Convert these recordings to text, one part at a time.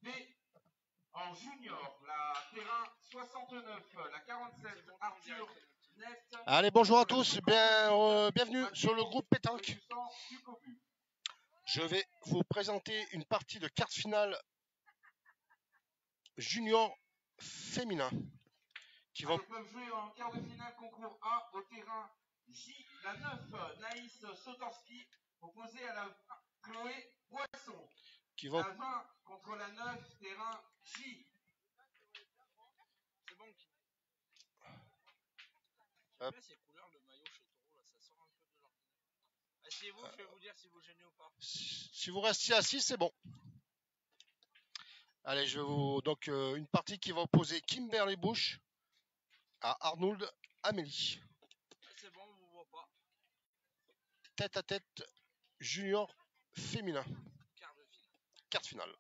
B. En junior, la terrain 69, la 47, Arthur Net. Allez, bonjour à tous, bienvenue sur le groupe Pétanque. Je vais vous présenter une partie de quart de finale junior féminin. Qui vont jouer en quart de finale concours A au terrain J, la 9, Naïs Sotorski, opposée à la 20, Chloé Boisson. Qui vont... La 20 contre la 9, terrain J. C'est bon. J'aime bien ces couleurs de maillot chez Toro, là, ça sort un peu de l'ordinaire. Asseyez-vous, je vais vous dire si vous gênez ou pas. Si vous restez assis, c'est bon. Allez, je vais vous... Donc, une partie qui va opposer Kimberly Bush à Arnold Amélie. C'est bon, on vous voit pas. Tête à tête, junior féminin. Quart de finale. Quart de finale.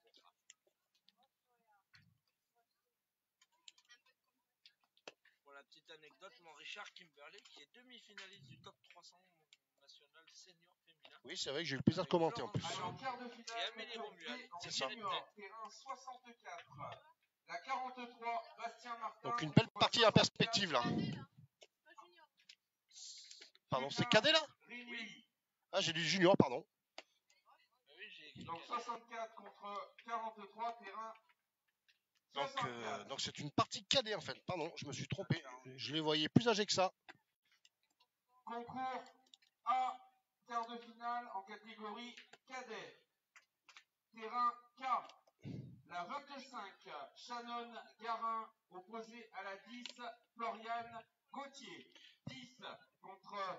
Pour la petite anecdote, mon Richard Kimberley, qui est demi-finaliste du top 300 national senior féminin. Oui, c'est vrai que j'ai eu le plaisir de commenter en plus. Alors, en quart de finale, et Amélie Romuald. C'est ça. Terrain 64. La 43, Bastien Martin. Donc une belle partie en perspective là. Pardon, c'est cadet là? Oui. Ah, j'ai dit junior, pardon. Oui, donc 64 contre 43, terrain 64. Donc c'est une partie cadet en fait. Pardon, je me suis trompé. Je les voyais plus âgés que ça. Concours A, quart de finale en catégorie cadet. Terrain K. La 25, Shannon Garin, opposée à la 10, Floriane Gauthier. 10 contre...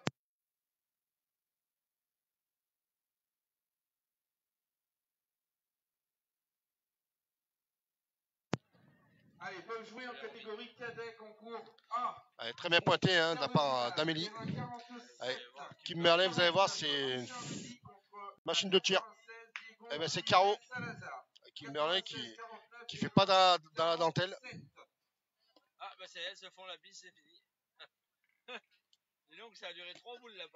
Allez, peuvent jouer en catégorie cadet, concours A. Allez, très bien pointé hein, de la part d'Amélie. Kimberley, vous allez voir, c'est une machine de tir. Eh ben, c'est Caro. Kimberley qui fait pas dans la dentelle. Ah, bah c'est elles se font la bise, c'est fini. Dis donc, ça a duré 3 boules là, par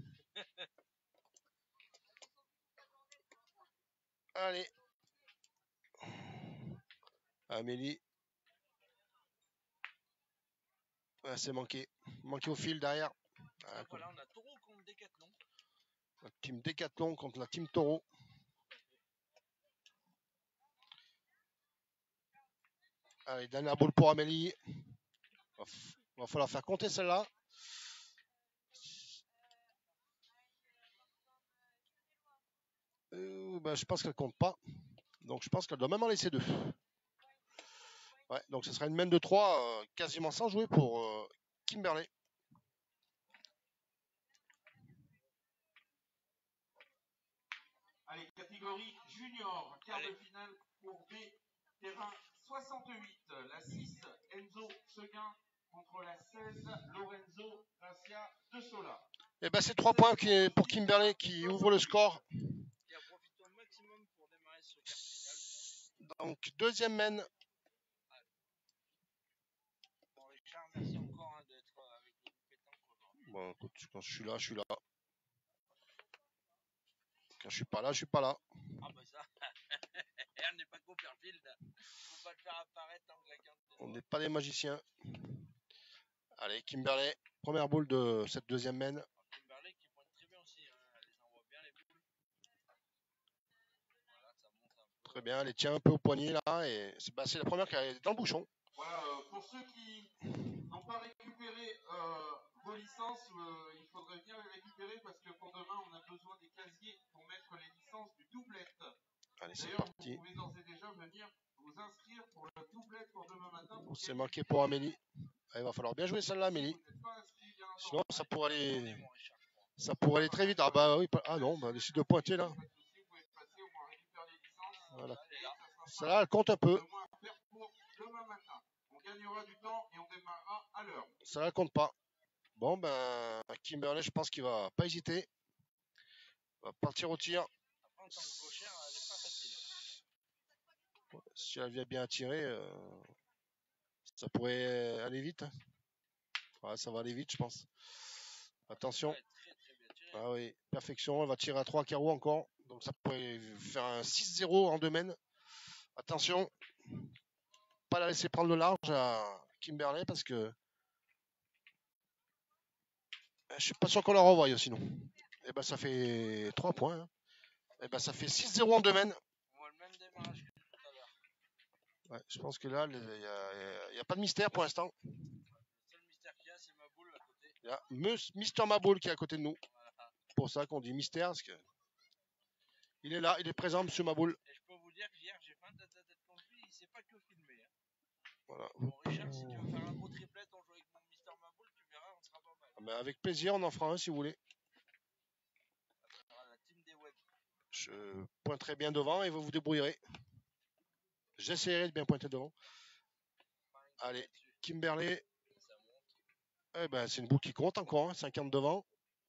Allez. Amélie. Ouais, c'est manqué. Manqué au fil derrière. Ah, voilà, on a Toro contre Décathlon. La team Décathlon contre la team Toro. Allez, dernière boule pour Amélie. Va falloir faire compter celle-là. Ben, je pense qu'elle compte pas. Donc je pense qu'elle doit même en laisser 2. Ouais, donc ce sera une main de 3 quasiment sans jouer pour Kimberley. Allez, catégorie junior, quart de finale pour B, terrain 68, la 6, Enzo Seguin contre la 16, Lorenzo Gracia de Sola. Et ben c'est 3 points pour Kimberley qui ouvre le score. Qui a profité au maximum pour démarrer ce quart final. Donc deuxième main. Bon Richard, merci encore d'être avec le groupe Pétanque aujourd'hui. Bon écoute, quand je suis là, je suis là. Quand je suis pas là, je suis pas là. Ah bah ça, on n'est pas Copperfield. Faut pas le faire apparaître en claquant. On n'est pas des magiciens. Allez, Kimberley, première boule de cette deuxième main. Kimberley qui pointe très bien aussi, hein. Elle les envoie bien les boules. Voilà, ça monte un peu. Très bien, elle les tient un peu au poignet là. Et c'est la première qui est dans le bouchon. Voilà, pour ceux qui n'ont pas récupéré vos licences, il faudrait bien les récupérer parce que pour demain, on a besoin des casiers pour mettre les licences du doublette. Allez, c'est D'ailleurs, parti. vous pouvez d'ores et déjà venir vous inscrire pour le doublette pour demain matin. C'est manqué pour Amélie. Il va falloir bien jouer celle-là, Amélie. Sinon, ça pourrait aller très vite. Ah bah oui, ah non, bah, décide de pointer là. Voilà. Celle-là, elle compte un peu. On gagnera du temps et on démarrera à l'heure. Ça ne compte pas. Bon, ben, Kimberley, je pense qu'il va pas hésiter. Il va partir au tir. Après, en tant que gauchère, elle n'est pas facile. Si elle vient bien tirer, ça pourrait aller vite. Ouais, ça va aller vite, je pense. Attention. Ouais, très bien tiré. Ah oui, perfection. Elle va tirer à 3 carreaux encore. Donc ça pourrait faire un 6-0 en 2 mains. Attention, pas la laisser prendre le large à Kimberley parce que je suis pas sûr qu'on la revoie sinon. Et ben ça fait 3 points. Hein. Et ben ça fait 6-0 en domaine. On voit le même démarrage que tout à l'heure. Ouais, je pense que là, il n'y a pas de mystère pour l'instant. Le seul mystère qu'il y a, c'est ma boule à côté. Il y a Mister Maboul qui est à côté de nous. Voilà. C'est pour ça qu'on dit mystère. Parce que il est là, il est présent, Monsieur Maboul. Et je peux vous dire qu'hier, j'ai fait un tête-à-tête contre lui, il sait pas que filmer. Hein. Voilà. Bon, Richard, si tu veux faire un beau triplette, on joue avec mon Mister Maboul, tu verras, on sera pas mal. Mais avec plaisir, on en fera un si vous voulez. La team des web. Je pointerai bien devant et vous vous débrouillerez. J'essaierai de bien pointer devant. Allez, Kimberley. Eh ben, c'est une boule qui compte encore, hein, 50 devant.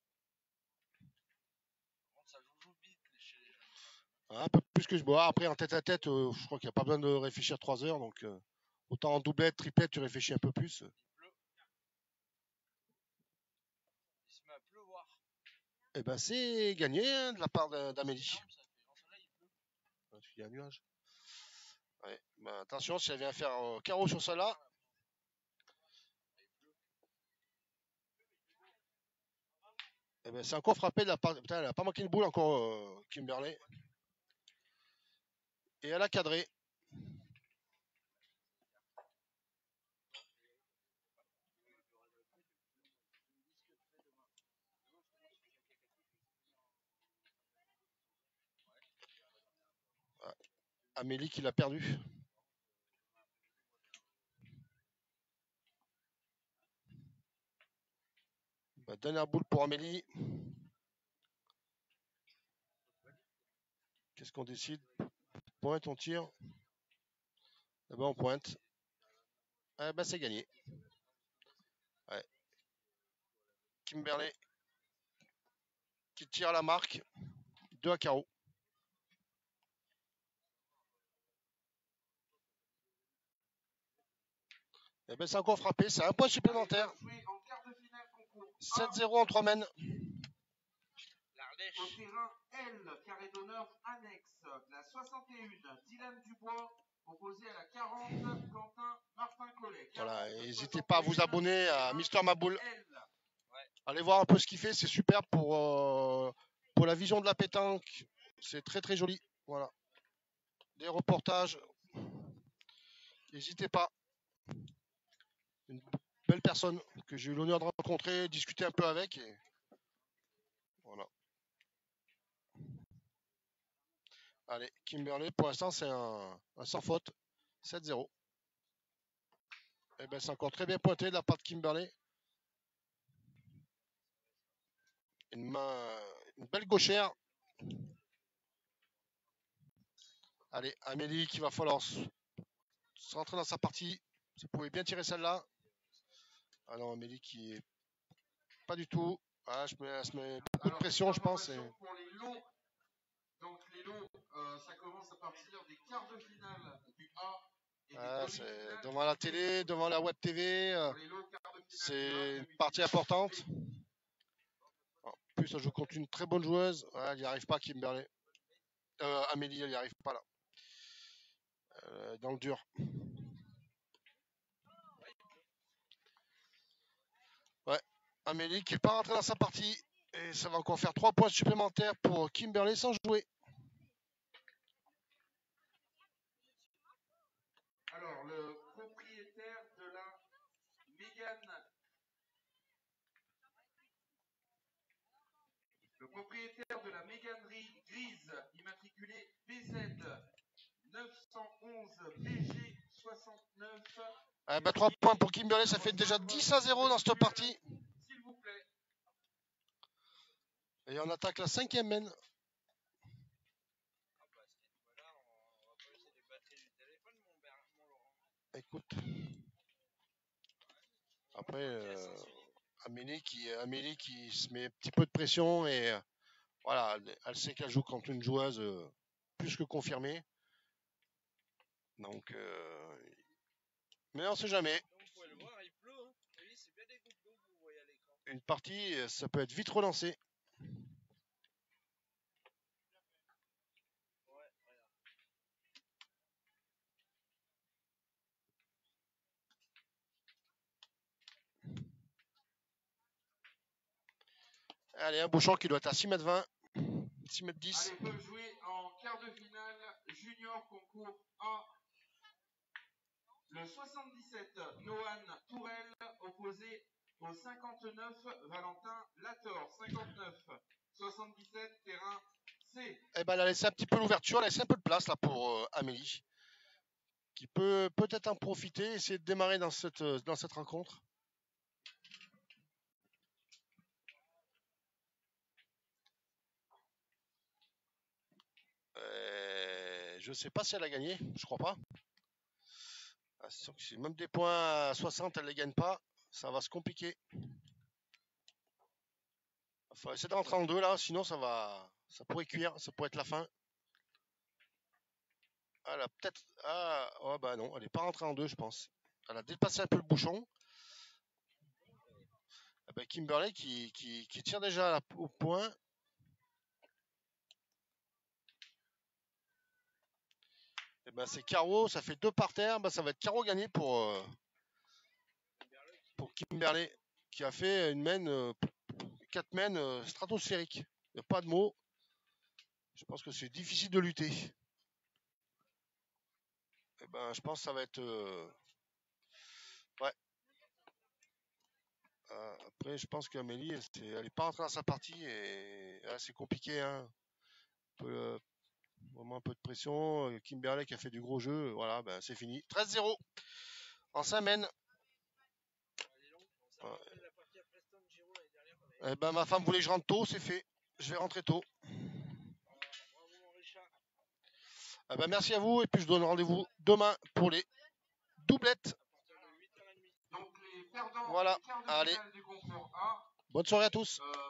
Ça joue vite chez les jeunes. Un peu plus que je bois. Après, en tête à tête, je crois qu'il n'y a pas besoin de réfléchir 3 heures. Donc, autant en doublette, triplette, tu réfléchis un peu plus. Il pleut. Il se met à pleuvoir. Eh ben, c'est gagné hein, de la part d'Amélie. Non, ça fait grand soleil, il pleut. Parce qu'il y a un nuage. Ouais. Ben, attention, si elle vient faire carreau sur celle-là. Eh ben, c'est encore frappé de la part. Putain, elle n'a pas manqué une boule encore, Kimberley. Et elle a cadré. Ouais. Amélie qui l'a perdu. Bah, dernière boule pour Amélie. Qu'est-ce qu'on décide? Pointe, on tire. Eh ben, on pointe. Eh ben, c'est gagné. Ouais. Kimberley qui tire à la marque. 2 à carreau. Eh ben, c'est encore frappé. C'est un point supplémentaire. 7-0 en 3 mènes. L'Ardèche. Au terrain L, carré d'honneur annexe. La 61, Dylan Dubois, opposé à la 40, Quentin Martin Collet. Voilà, n'hésitez pas à vous abonner à Mister Maboul. Ouais. Allez voir un peu ce qu'il fait, c'est super pour la vision de la pétanque. C'est très très joli. Voilà. Des reportages. N'hésitez pas. Une belle personne que j'ai eu l'honneur de rencontrer, discuter un peu avec. Et voilà. Allez, Kimberley, pour l'instant, c'est un sans faute. 7-0. Et ben, c'est encore très bien pointé de la part de Kimberley. Une belle gauchère. Allez, Amélie qui va falloir se rentrer dans sa partie. Vous pouvez bien tirer celle-là. Ah non, Amélie qui est pas du tout. Ah, elle se met beaucoup de pression, je pense. Pour les lots. Donc les lots, ça commence à partir des quarts de finale du A. Ah, c'est devant la télé, devant la web TV. C'est une partie importante. En plus, elle joue contre une très bonne joueuse. Ouais, elle n'y arrive pas, Kimberley. Amélie, elle n'y arrive pas là. Dans le dur. Ouais, Amélie qui n'est pas rentrée dans sa partie. Et ça va encore faire 3 points supplémentaires pour Kimberley sans jouer. Alors, le propriétaire de la Mégane. Le propriétaire de la méganerie grise, immatriculée BZ 911 BG 69. Ah bah, 3 points pour Kimberley, ça fait déjà 10-0 dans cette partie. S'il vous plaît. Et on attaque la 5e mène. Ah bah, cette fois-là, on va pas laisser les batteries du téléphone, mon Laurent. Écoute. Après, Amélie qui se met un petit peu de pression et voilà, elle sait qu'elle joue contre une joueuse plus que confirmée. Donc, mais on sait jamais. Donc, vous pouvez le voir, il pleut. Hein. Vous voyez, c'est bien des gouttes d'eau que vous voyez à l'écran. Une partie, ça peut être vite relancé. Ouais, regarde. Allez, un bouchon qui doit être à 6,20 m, 6,10 m. Allez, peuvent jouer en quart de finale junior concours A. Le 77, Johan Tourelle, opposé au 59, Valentin Lator. 59, 77, terrain C. Eh ben, elle a laissé un petit peu l'ouverture, elle a laissé un peu de place là pour Amélie, qui peut peut-être en profiter, essayer de démarrer dans cette rencontre. Je sais pas si elle a gagné, je crois pas. Ah, c'est sûr que si même des points à 60, elle les gagne pas, ça va se compliquer. Il faut essayer de rentrer en deux là, sinon ça pourrait cuire, ça pourrait être la fin. Elle a peut-être. Ah, oh bah non, elle n'est pas rentrée en deux, je pense. Elle a dépassé un peu le bouchon. Eh ben, Kimberley qui tire déjà au point. Eh ben, c'est carreau, ça fait 2 par terre. Ben, ça va être carreau gagné pour Kimberley, qui a fait une main, 4 mains stratosphériques. Il n'y a pas de mots. Je pense que c'est difficile de lutter. Eh ben, je pense que ça va être. Ouais. Après, je pense qu'Amélie, elle n'est pas rentrée dans sa partie et c'est compliqué. Hein. Vraiment un peu de pression. Kimberley qui a fait du gros jeu. Voilà, ben, c'est fini. 13-0 en 5 mènes. Eh ben, ma femme voulait que je rentre tôt, c'est fait. Je vais rentrer tôt. Eh ben, merci à vous et puis je donne rendez-vous demain pour les doublettes. Donc les perdants voilà, allez. du concours A. Bonne soirée à tous.